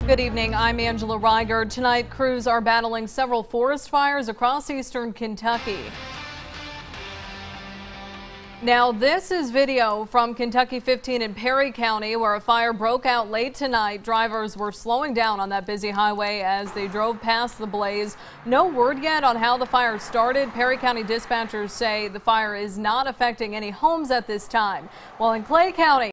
Good evening, I'm Angela Reiger. Tonight, crews are battling several forest fires across eastern Kentucky. Now, this is video from Kentucky 15 in Perry County, where a fire broke out late tonight. Drivers were slowing down on that busy highway as they drove past the blaze. No word yet on how the fire started. Perry County dispatchers say the fire is not affecting any homes at this time. While in Clay County,